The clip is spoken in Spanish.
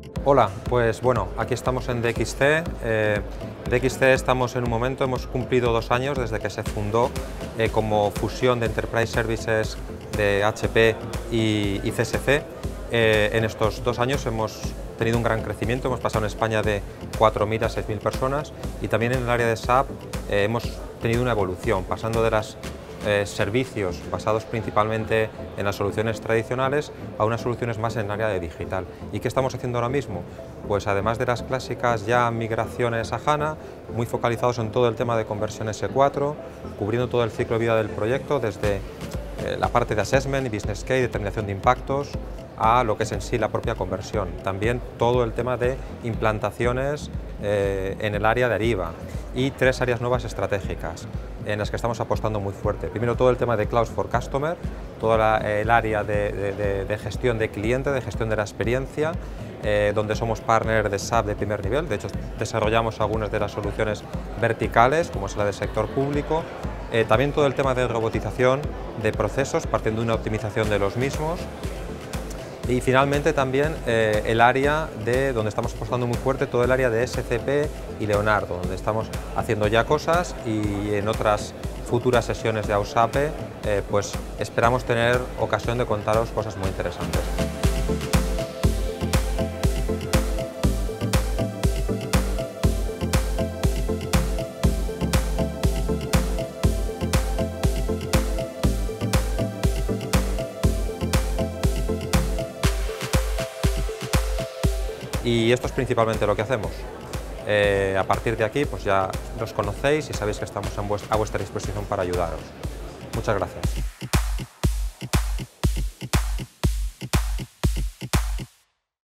Hola, pues bueno, aquí estamos en DXC. DXC estamos en un momento, hemos cumplido 2 años desde que se fundó como fusión de Enterprise Services de HP y CSC. En estos 2 años hemos tenido un gran crecimiento, hemos pasado en España de 4.000 a 6.000 personas y también en el área de SAP hemos tenido una evolución, pasando de los servicios basados principalmente en las soluciones tradicionales a unas soluciones más en el área de digital. ¿Y qué estamos haciendo ahora mismo? Pues además de las clásicas ya migraciones a HANA, muy focalizados en todo el tema de conversión S4, cubriendo todo el ciclo de vida del proyecto desde la parte de assessment y business case, determinación de impactos, a lo que es en sí la propia conversión. También todo el tema de implantaciones en el área de Ariba y 3 áreas nuevas estratégicas en las que estamos apostando muy fuerte. Primero, todo el tema de Cloud for Customer, todo el área de gestión de cliente, de gestión de la experiencia, donde somos partner de SAP de primer nivel. De hecho, desarrollamos algunas de las soluciones verticales, como es la del sector público. También todo el tema de robotización de procesos, partiendo de una optimización de los mismos. Y finalmente también el área de donde estamos apostando muy fuerte, todo el área de SCP y Leonardo, donde estamos haciendo ya cosas y en otras futuras sesiones de AUSAPE pues esperamos tener ocasión de contaros cosas muy interesantes. Y esto es principalmente lo que hacemos. A partir de aquí pues ya los conocéis y sabéis que estamos a vuestra disposición para ayudaros. Muchas gracias.